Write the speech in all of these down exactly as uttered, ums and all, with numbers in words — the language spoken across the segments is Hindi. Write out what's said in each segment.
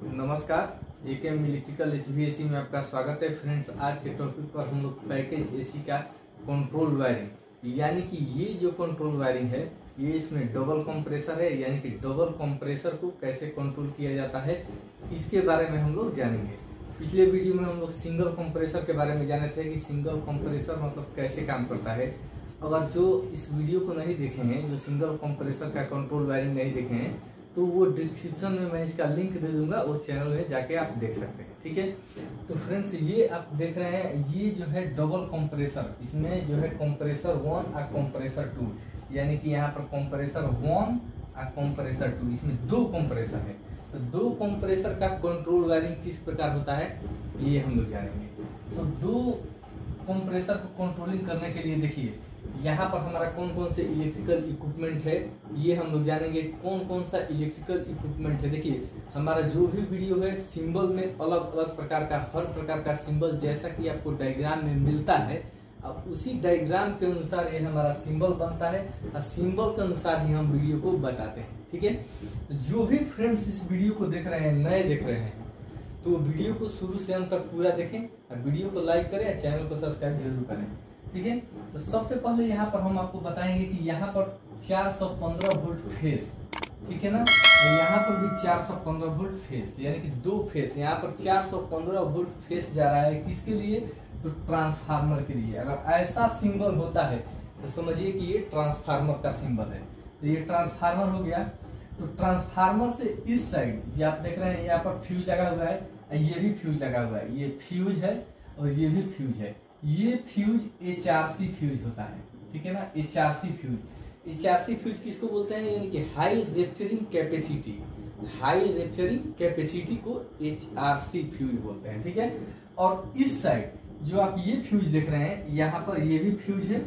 नमस्कार, एकेएम इलेक्ट्रिकल एचवीएसी में आपका स्वागत है। फ्रेंड्स, आज के टॉपिक पर हम लोग पैकेज एसी का कंट्रोल वायरिंग, यानी कि ये जो कंट्रोल वायरिंग है ये इसमें डबल कंप्रेसर है, यानी कि डबल कंप्रेसर को कैसे कंट्रोल किया जाता है इसके बारे में हम लोग जानेंगे। पिछले वीडियो में हम लोग सिंगल कंप्रेसर के बारे में जाने थे कि सिंगल कंप्रेसर मतलब कैसे काम करता है। अगर जो इस वीडियो को नहीं देखे हैं, जो सिंगल कंप्रेसर का कंट्रोल वायरिंग नहीं देखे हैं, तो वो डिस्क्रिप्शन में मैं इसका लिंक दे दूंगा, उस चैनल में जाके आप देख सकते हैं। ठीक है, तो फ्रेंड्स ये आप देख रहे हैं, ये जो है डबल कंप्रेसर, इसमें जो है कंप्रेसर वन और कंप्रेसर टू, यानी कि यहाँ पर कंप्रेसर वन और कंप्रेसर टू, इसमें दो कंप्रेसर है। तो दो कंप्रेसर का कंट्रोल वायरिंग किस प्रकार होता है ये हम लोग जानेंगे। तो दो कंप्रेसर को कंट्रोलिंग करने के लिए देखिए यहाँ पर हमारा कौन कौन से इलेक्ट्रिकल इक्विपमेंट है ये हम लोग जानेंगे। कौन कौन सा इलेक्ट्रिकल इक्विपमेंट है, देखिए हमारा जो भी वीडियो है सिंबल में अलग अलग प्रकार का, हर प्रकार का सिंबल जैसा कि आपको डायग्राम में मिलता है, अब उसी डायग्राम के अनुसार ये हमारा सिंबल बनता है और सिंबल के अनुसार ही हम वीडियो को बताते हैं। ठीक है, तो जो भी फ्रेंड्स इस वीडियो को देख रहे हैं, नए देख रहे हैं, तो वीडियो को शुरू से अंत तक पूरा देखें और वीडियो को लाइक करें और चैनल को सब्सक्राइब जरूर करें। ठीक है, तो सबसे पहले यहाँ पर हम आपको बताएंगे कि यहाँ पर चार सौ पंद्रह वोल्ट फेस, ठीक है ना, और यहाँ पर भी चार सौ पंद्रह वोल्ट फेस, यानी कि दो फेस, यहाँ पर चार सौ पंद्रह वोल्ट फेस जा रहा है किसके लिए, तो ट्रांसफार्मर के लिए। अगर ऐसा सिंबल होता है तो समझिए कि ये ट्रांसफार्मर का सिंबल है। तो ये ट्रांसफार्मर हो गया। तो ट्रांसफार्मर से इस साइड ये आप देख रहे हैं, यहाँ पर फ्यूज लगा हुआ है, ये भी फ्यूज लगा हुआ है, ये फ्यूज है और ये भी फ्यूज है। ये fuse H R C fuse होता है, ठीक है ना, H R C fuse. H R C fuse किसको बोलते हैं, यानी कि high refrigerating capacity, high refrigerating capacity को एच आर सी फ्यूज बोलते हैं। ठीक है, और इस साइड जो आप ये फ्यूज देख रहे हैं, यहाँ पर ये भी फ्यूज है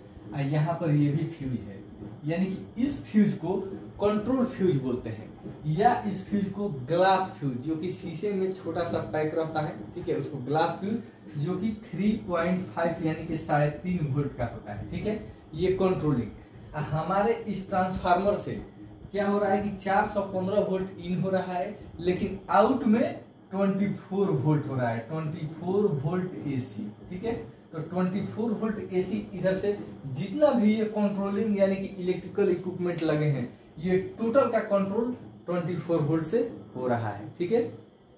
और यहाँ पर ये भी फ्यूज है, यानी कि इस फ्यूज को कंट्रोल फ्यूज बोलते हैं, या इस फ्यूज को ग्लास फ्यूज, जो कि शीशे में छोटा सा पैक रहता है, ठीक है, उसको ग्लास फ्यूज, जो कि थ्री पॉइंट फाइव यानी कि साढ़े तीन वोल्ट का होता है। ठीक है, ये कंट्रोलिंग। हमारे इस ट्रांसफार्मर से क्या हो रहा है कि चार सौ पंद्रह वोल्ट इन हो रहा है, लेकिन आउट में चौबीस वोल्ट हो रहा है, चौबीस वोल्ट एसी। ठीक है, तो चौबीस वोल्ट एसी इधर से जितना भी ये कंट्रोलिंग यानी कि इलेक्ट्रिकल इक्विपमेंट लगे हैं, ये टोटल का कंट्रोल चौबीस वोल्ट से हो रहा है। ठीक है,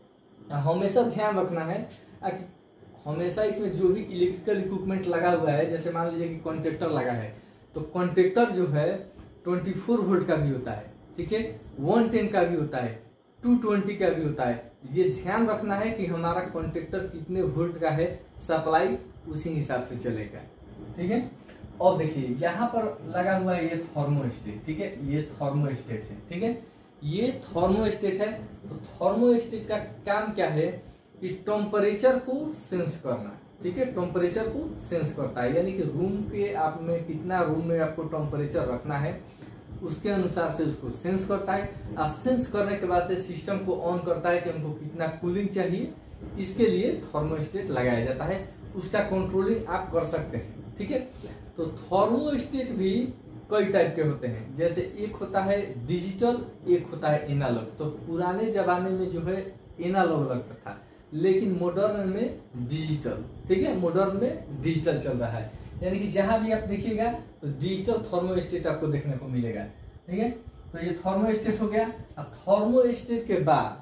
हमेशा ध्यान रखना है, हमेशा इसमें जो भी इलेक्ट्रिकल इक्विपमेंट लगा हुआ है, जैसे मान लीजिए कि कॉन्ट्रेक्टर लगा है, तो कॉन्ट्रेक्टर जो है चौबीस वोल्ट का भी होता है, ठीक है, एक सौ दस का भी होता है, दो सौ बीस का भी होता है। ये ध्यान रखना है कि हमारा कॉन्ट्रेक्टर कितने वोल्ट का है, सप्लाई उसी हिसाब से चलेगा। ठीक है, और देखिए यहाँ पर लगा हुआ है ये थर्मोस्टेट, ठीक है, ये थर्मोस्टेट है। ठीक है, ये थर्मोस्टेट है। तो थर्मोस्टेट का काम क्या है कि टेम्परेचर को सेंस करना, ठीक है, टेम्परेचर को सेंस करता है, यानी कि रूम के आप में कितना, रूम में आपको टेम्परेचर रखना है उसके अनुसार से उसको सेंस करता है, और सेंस करने के बाद से सिस्टम को ऑन करता है कि उनको कितना कूलिंग चाहिए, इसके लिए थर्मोस्टेट लगाया जाता है। उसका कंट्रोलिंग आप कर सकते हैं। ठीक है, तो थर्मोस्टेट भी कई टाइप के होते हैं, जैसे एक होता है डिजिटल, एक होता है एनालॉग। तो पुराने जमाने में जो है एनालॉग लगता था, लेकिन मॉडर्न में डिजिटल, ठीक है, मॉडर्न में डिजिटल चल रहा है, यानी कि जहां भी आप देखिएगा तो डिजिटल थर्मोस्टेट आपको देखने को मिलेगा। ठीक है, तो ये थर्मोस्टेट हो गया। अब थर्मोस्टेट के बाद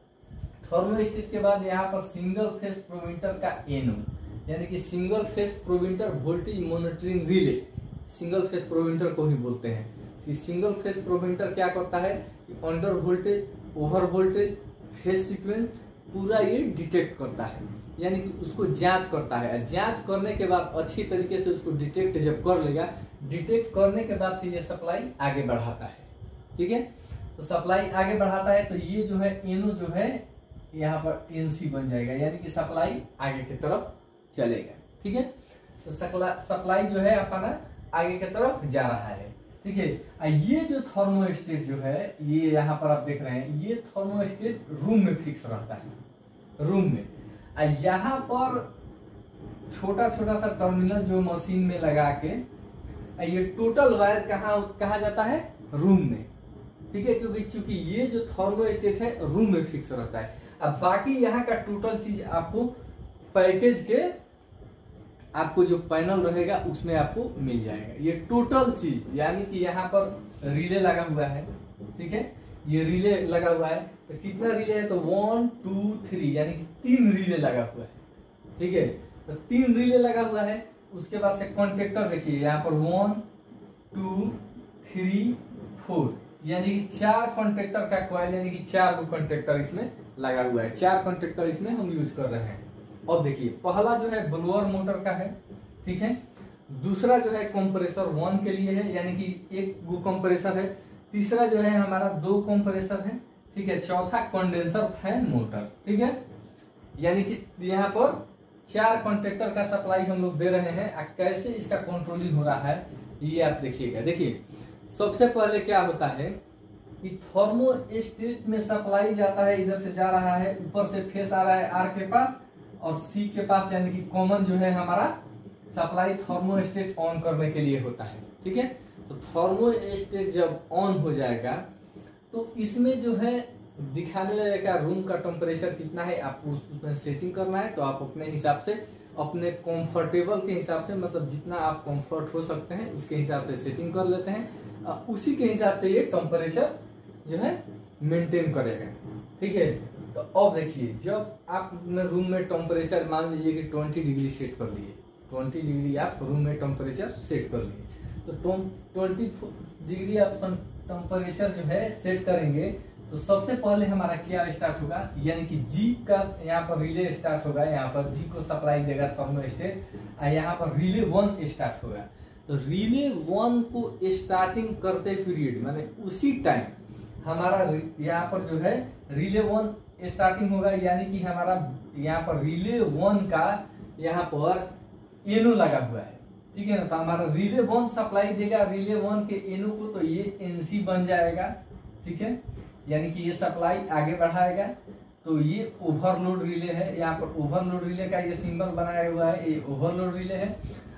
थर्मोस्टेट के बाद यहाँ पर सिंगल फेस प्रोमीटर का एनो, यानी कि सिंगल फेस प्रोमीटर voltage monitoring relay, single phase प्रोमीटर को ही बोलते हैं। कि सिंगल फेस प्रोमीटर क्या करता है, under voltage, over voltage, phase sequence पूरा ये डिटेक्ट करता है, यानी कि उसको जांच करता है। जांच करने के बाद अच्छी तरीके से उसको डिटेक्ट जब कर लेगा, डिटेक्ट करने के बाद से ये सप्लाई आगे बढ़ाता है। ठीक है, तो सप्लाई आगे बढ़ाता है, तो ये जो है एनो जो है यहाँ पर एनसी बन जाएगा, यानी कि सप्लाई आगे की तरफ चलेगा। ठीक है, तो सप्लाई जो है अपना आगे की तरफ जा रहा है। ठीक है, ये जो थर्मोस्टेट जो है, ये यहाँ पर आप देख रहे हैं, ये थर्मोस्टेट रूम में फिक्स रहता है, रूम में। यहाँ पर छोटा छोटा सा टर्मिनल जो मशीन में लगा के, ये टोटल वायर कहाँ कहा जाता है, रूम में। ठीक है, क्योंकि चूंकि ये जो थर्मोस्टेट है रूम में फिक्स रहता है। अब बाकी यहाँ का टोटल चीज आपको पैकेज के आपको जो पैनल रहेगा उसमें आपको मिल जाएगा। ये टोटल चीज यानी कि यहाँ पर रिले लगा हुआ है, ठीक है, ये रिले लगा हुआ है। तो कितना रिले है, तो वन टू थ्री यानी कि तीन रिले लगा हुआ है, ठीक है। तो तीन रिले लगा हुआ है। उसके बाद से कॉन्ट्रेक्टर देखिए यहाँ पर वन टू थ्री फोर यानी कि चार कॉन्ट्रेक्टर का कॉइल यानी कि चार को कॉन्ट्रेक्टर इसमें लगा हुआ है, चार कॉन्ट्रेक्टर इसमें हम यूज कर रहे हैं। अब देखिए पहला जो है ब्लोअर मोटर का है, ठीक है। दूसरा जो है कंप्रेसर वन के लिए है यानी कि एक वो कंप्रेसर है। तीसरा जो है हमारा दो कंप्रेसर है, ठीक है। चौथा कंडेंसर फैन मोटर, ठीक है। यानी कि यहाँ पर चार कॉन्ट्रेक्टर का सप्लाई हम लोग दे रहे हैं। कैसे इसका कंट्रोलिंग हो रहा है ये आप देखिएगा। देखिए सबसे पहले क्या होता है कि थर्मोस्टेट में सप्लाई जाता है, इधर से जा रहा है, ऊपर से फेस आ रहा है आर के पास और सी के पास यानी कि कॉमन जो है हमारा सप्लाई थर्मोस्टेट ऑन करने के लिए होता है, ठीक है। तो थर्मोस्टेट जब ऑन हो जाएगा तो इसमें जो है दिखाने लगेगा रूम का टेम्परेचर कितना है, आपको उसमें सेटिंग करना है। तो आप अपने हिसाब से अपने कंफर्टेबल के हिसाब से मतलब जितना आप कंफर्ट हो सकते हैं उसके हिसाब से सेटिंग कर लेते हैं। उसी के हिसाब से ये टेम्परेचर जो है मेंटेन करेगा, ठीक है। तो अब देखिए जब आप अपने रूम में टेम्परेचर मान लीजिए कि ट्वेंटी डिग्री सेट कर लिए, ट्वेंटी डिग्री आप रूम में टेम्परेचर सेट कर लिए, तो ट्वेंटी डिग्री आप टेम्परेचर जो है सेट करेंगे तो सबसे पहले हमारा क्या स्टार्ट होगा, यानी कि जी का यहाँ पर रिले स्टार्ट होगा। यहाँ पर जी को सप्लाई देगा थर्मोस्टेट और यहाँ पर रिले वन स्टार्ट होगा। तो रिले वन को स्टार्टिंग करते पीरियड माने उसी टाइम हमारा यहाँ पर जो है रिले वन स्टार्टिंग होगा, यानी कि हमारा यहाँ पर रिले वन का यहाँ पर एनो लगा हुआ है, ठीक है ना। तो हमारा रिले वन सप्लाई देगा रिले वन के एनो को, तो ये एनसी बन जाएगा, ठीक है। यानी कि ये सप्लाई आगे बढ़ाएगा। तो ये ओवरलोड रिले है, यहाँ पर ओवरलोड रिले का ये सिंबल बनाया हुआ है, ये ओवरलोड रिले है।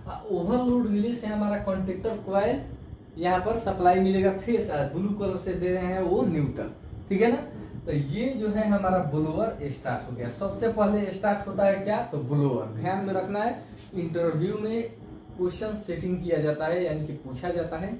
ओवरलोड रिले से हमारा कॉन्ट्रेक्टर कॉइल यहाँ पर सप्लाई मिलेगा फेस, ब्लू कलर से दे रहे हैं वो न्यूट्रल, ठीक है ना। तो ये जो है हमारा ब्लोअर स्टार्ट हो गया। सबसे पहले स्टार्ट होता है क्या, तो ब्लोअर। ध्यान में रखना है इंटरव्यू में क्वेश्चन सेटिंग किया जाता है यानी कि पूछा जाता है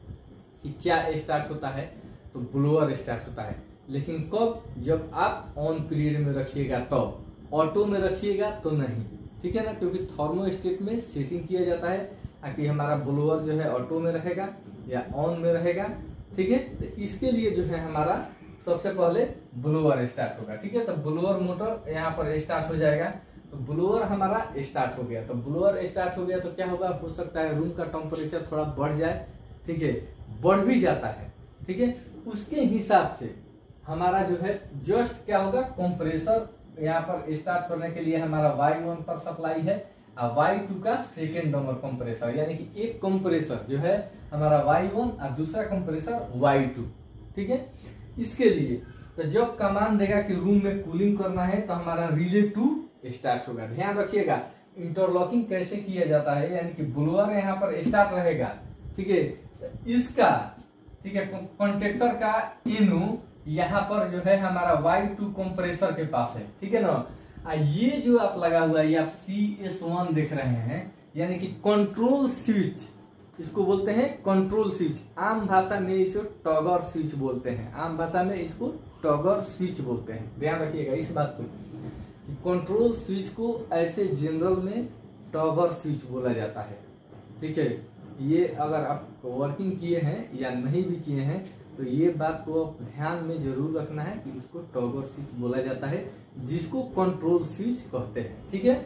कि क्या स्टार्ट होता है, तो ब्लोअर स्टार्ट होता है। लेकिन कब, जब आप ऑन पीरियड में रखिएगा तब, ऑटो में रखिएगा तो नहीं, ठीक है ना, क्योंकि थर्मोस्टेट में सेटिंग किया जाता है ताकि हमारा ब्लोअर जो है ऑटो में रहेगा या ऑन में रहेगा, ठीक है। तो इसके लिए जो है हमारा सबसे पहले ब्लोअर स्टार्ट होगा, ठीक है। तो ब्लोअर मोटर यहाँ पर स्टार्ट हो जाएगा। तो ब्लोअर हमारा स्टार्ट हो गया। तो ब्लोअर स्टार्ट हो गया तो क्या होगा, हो सकता है रूम का टेम्परेचर थोड़ा बढ़ जाए, ठीक है, बढ़ भी जाता है, ठीक है। उसके हिसाब से हमारा जो है जस्ट क्या होगा, कंप्रेसर यहाँ पर स्टार्ट करने के लिए हमारा वाई वन पर सप्लाई है और वाई टू का सेकेंड नंबर कंप्रेसर, यानी कि एक कंप्रेसर जो है हमारा वाई वन और दूसरा कंप्रेसर वाई टू, ठीक है। इसके लिए तो जब कमांड देगा कि रूम में कूलिंग करना है तो हमारा रिले टू स्टार्ट होगा। ध्यान रखिएगा इंटरलॉकिंग कैसे किया जाता है, यानी कि ब्लोअर यहाँ पर स्टार्ट रहेगा, ठीक है। इसका ठीक है कॉन्ट्रेक्टर का इनू यहाँ पर जो है हमारा वाई टू कंप्रेसर के पास है, ठीक है ना। ये जो आप लगा हुआ है ये आप सी एस वन देख रहे हैं, यानी कि कंट्रोल स्विच, इसको बोलते हैं कंट्रोल स्विच। आम भाषा में इसको टॉगर स्विच बोलते हैं, आम भाषा में इसको टॉगर स्विच बोलते हैं। ध्यान रखिएगा इस बात को, कंट्रोल स्विच को ऐसे जनरल में टॉगर स्विच बोला जाता है, ठीक है। ये अगर आप वर्किंग किए हैं या नहीं भी किए हैं तो ये बात को आप ध्यान में जरूर रखना है कि उसको टॉगर स्विच बोला जाता है, जिसको कंट्रोल स्विच कहते हैं, ठीक है।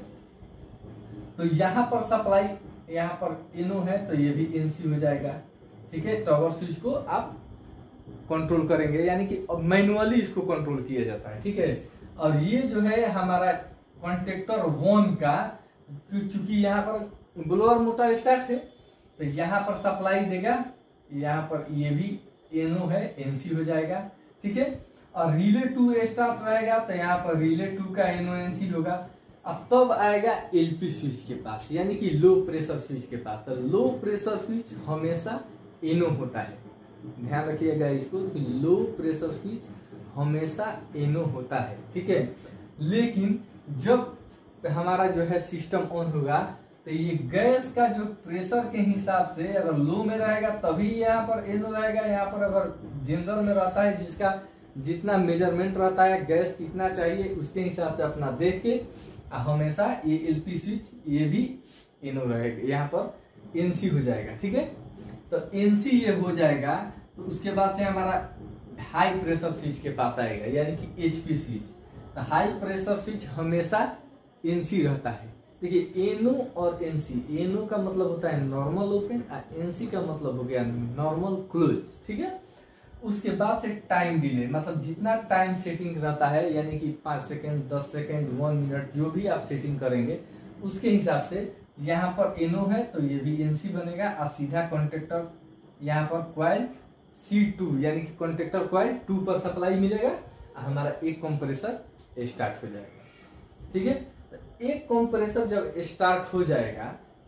तो यहाँ पर सप्लाई यहाँ पर इनो है तो ये भी एनसी हो जाएगा, ठीक है। टॉगर स्विच को आप कंट्रोल करेंगे, यानी कि मैनुअली इसको कंट्रोल किया जाता है, ठीक है। और ये जो है हमारा कॉन्ट्रेक्टर वन का, चूंकि यहाँ पर ब्लोअर मोटर स्टार्ट है तो यहाँ पर सप्लाई देगा, यहाँ पर ये भी एनो है एनसी हो जाएगा, ठीक है। और रिले टू स्टार्ट रहेगा तो यहाँ पर रिले टू का एनो एनसी होगा। अब तब आएगा एलपी स्विच के पास, यानी कि लो प्रेशर स्विच के पास। तो लो प्रेशर स्विच हमेशा एनो होता है, ध्यान रखिएगा इसको, लो प्रेशर स्विच हमेशा एनो होता है, ठीक है। लेकिन जब हमारा जो है सिस्टम ऑन होगा तो ये गैस का जो प्रेशर के हिसाब से अगर लो में रहेगा तभी यहाँ पर एनो रहेगा। यहाँ पर अगर जनरल में रहता है जिसका जितना मेजरमेंट रहता है गैस कितना चाहिए उसके हिसाब से अपना देख के हमेशा ये एलपी स्विच ये भी एनो रहेगा, यहाँ पर एनसी हो जाएगा, ठीक है। तो एनसी ये हो जाएगा तो उसके बाद से हमारा हाई प्रेशर स्विच के पास आएगा यानी कि एचपी स्विच। तो हाई प्रेशर स्विच हमेशा एनसी रहता है। देखिए एनो और एनसी, एनो का मतलब होता है नॉर्मल ओपन और एनसी का मतलब हो गया नॉर्मल क्लोज, ठीक है। उसके बाद से टाइम डिले, मतलब जितना टाइम सेटिंग रहता है यानी कि पाँच सेकेंड दस सेकेंड वन मिनट जो भी आप सेटिंग करेंगे उसके हिसाब से यहाँ पर एनो है तो ये भी एनसी बनेगा और सीधा कॉन्ट्रेक्टर यहाँ पर क्वाइल सी टू यानी कि कॉन्ट्रेक्टर क्वाइल टू पर सप्लाई मिलेगा और हमारा एक कंप्रेसर स्टार्ट हो जाएगा, ठीक है। एक कंप्रेसर जब स्टार्ट हो जाएगा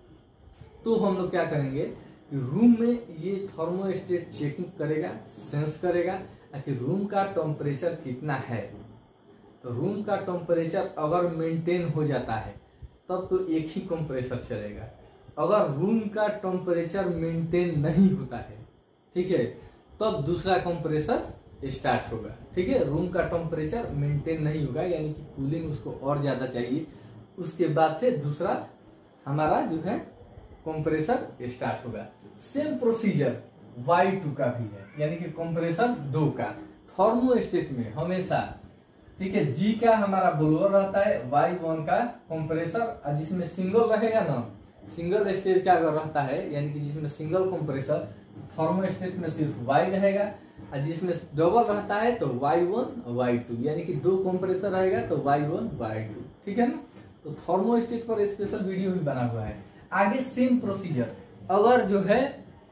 तो हम लोग क्या करेंगे, रूम में ये थर्मोस्टेट चेकिंग करेगा, सेंस करेगा कि रूम का टेम्परेचर कितना है। तो रूम का टेम्परेचर अगर मेंटेन हो जाता है तब तो एक ही कंप्रेसर चलेगा। अगर रूम का टेम्परेचर मेंटेन नहीं होता है, ठीक है, तब दूसरा कंप्रेसर स्टार्ट होगा, ठीक है। रूम का टेम्परेचर मेंटेन नहीं होगा यानी कि कूलिंग उसको और ज्यादा चाहिए, उसके बाद से दूसरा हमारा जो है कंप्रेसर स्टार्ट होगा। सेम प्रोसीजर वाई टू का भी है यानी कि कंप्रेसर दो का थर्मोस्टेट में हमेशा, ठीक है। जी का हमारा ब्लोअर रहता है, वाई वन का कंप्रेसर जिसमें सिंगल रहेगा ना, सिंगल स्टेज का अगर रहता है यानी कि जिसमें सिंगल कंप्रेसर थर्मोस्टेट में सिर्फ वाई रहेगा और जिसमें डबल रहता है तो वाई वन वाई टू यानी कि दो कंप्रेसर रहेगा तो वाई वन वाई टू, ठीक है ना। तो थर्मोस्टेट पर स्पेशल वीडियो भी बना हुआ है। आगे सेम प्रोसीजर, अगर जो है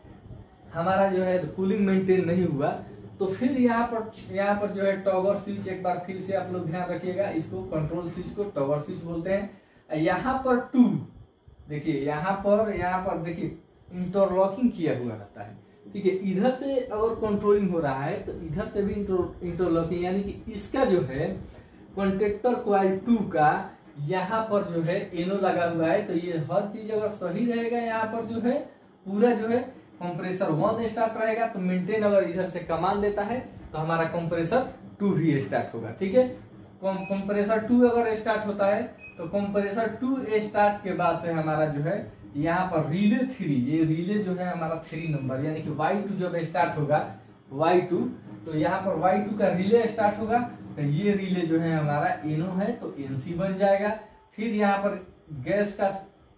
हमारा जो है कूलिंग मेंटेन नहीं हुआ तो फिर यहाँ पर यहाँ पर जो है टॉगर स्विच, एक बार फिर से आप लोग ध्यान रखिएगा, इसको कंट्रोल स्विच को टॉगर स्विच बोलते हैं। यहाँ पर टू देखिए, यहाँ पर यहाँ पर देखिए इंटरलॉकिंग किया हुआ रहता है, ठीक है। इधर से अगर कंट्रोलिंग हो रहा है तो इधर से भी इंटरलॉकिंग यानी कि इसका जो है कॉन्ट्रेक्टर कॉइल टू का यहाँ पर जो है एनो लगा हुआ है तो ये हर चीज अगर सही रहेगा यहाँ पर जो है पूरा जो है कंप्रेसर वन स्टार्ट रहेगा तो मेंटेन अगर इधर से कमान देता है तो हमारा कंप्रेसर टू भी स्टार्ट होगा, ठीक है। कंप्रेसर टू अगर स्टार्ट होता है तो कंप्रेसर टू स्टार्ट के बाद से हमारा जो है यहाँ पर रिले थ्री, ये रिले जो है हमारा थ्री नंबर यानी कि वाई टू जब स्टार्ट होगा वाई टू तो यहाँ पर वाई टू का रिले स्टार्ट होगा तो ये रिले जो है हमारा एनो है तो एनसी बन जाएगा। फिर यहाँ पर गैस का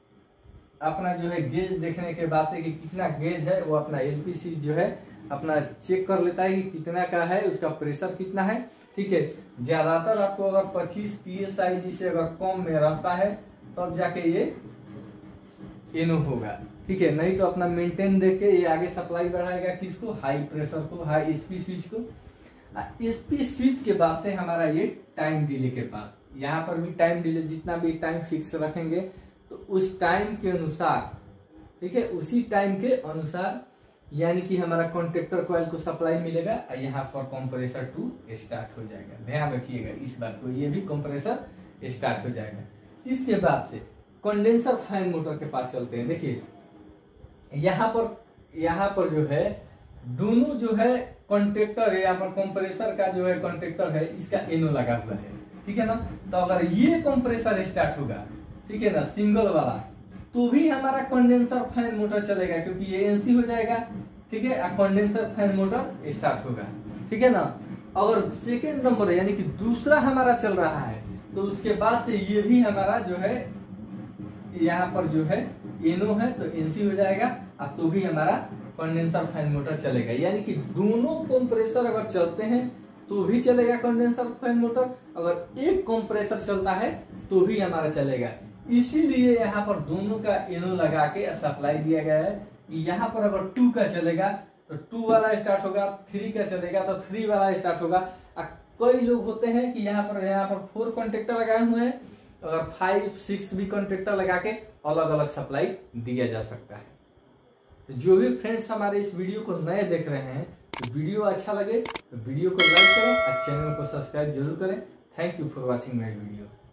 अपना जो है गेज देखने के बाद से कि कितना गेज है वो अपना एलपीसी जो है अपना चेक कर लेता है कि कितना का है, उसका प्रेशर कितना है, ठीक है। ज्यादातर आपको अगर पच्चीस पीएसआई से अगर कम में रहता है तब जाके ये एनो होगा, ठीक है। नहीं तो अपना मेंटेन देख के ये आगे सप्लाई बढ़ाएगा किसको, हाई प्रेशर को, हाई एचपी स्विच को। एचपी स्विच के बाद से हमारा ये टाइम डिले के पास, यहाँ पर भी टाइम डिले जितना भी टाइम फिक्स रखेंगे तो उस टाइम के अनुसार, ठीक है, उसी टाइम के अनुसार यानी कि हमारा कॉन्ट्रेक्टर कॉइल को सप्लाई मिलेगा और यहाँ पर कंप्रेसर टू स्टार्ट हो जाएगा। ध्यान रखिएगा इस बात को, ये भी कंप्रेसर स्टार्ट हो जाएगा। इसके बाद से कंडेंसर फैन मोटर के पास चलते हैं। देखिए यहाँ पर यहाँ पर जो है दोनों जो है कॉन्ट्रेक्टर, यहाँ पर कंप्रेसर का जो है कॉन्ट्रेक्टर है इसका एनो लगा हुआ है, ठीक है ना। तो अगर ये कंप्रेसर स्टार्ट होगा, ठीक है ना, सिंगल वाला, तो भी हमारा कंडेंसर फैन मोटर चलेगा क्योंकि ये एनसी हो जाएगा, ठीक है। कंडेंसर फैन मोटर स्टार्ट होगा, ठीक है ना। अगर सेकेंड नंबर यानी कि दूसरा हमारा चल रहा है तो उसके बाद से ये भी हमारा जो है यहाँ पर जो है एनो है तो एनसी हो जाएगा अब तो भी हमारा कंडेंसर फैन मोटर चलेगा। यानी कि दोनों कंप्रेसर अगर चलते हैं तो भी चलेगा कंडेंसर फैन मोटर, अगर एक कंप्रेसर चलता है तो भी हमारा चलेगा। इसीलिए यहाँ पर दोनों का एनो लगा के सप्लाई दिया गया है कि यहाँ पर अगर टू का चलेगा तो टू वाला स्टार्ट होगा, थ्री का चलेगा तो थ्री वाला स्टार्ट होगा। कई लोग होते हैं कि यहाँ पर यहाँ पर फोर कॉन्ट्रेक्टर लगाए हुए हैं, अगर फाइव सिक्स भी कॉन्ट्रेक्टर लगा के अलग अलग सप्लाई दिया जा सकता है। तो जो भी फ्रेंड्स हमारे इस वीडियो को नए देख रहे हैं, तो वीडियो अच्छा लगे तो वीडियो को लाइक करें और चैनल को सब्सक्राइब जरूर करें। Thank you for watching my video.